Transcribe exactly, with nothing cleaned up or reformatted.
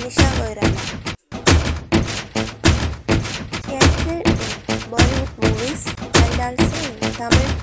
Manisha Koirala. She acted in Bollywood movies and also in Tamil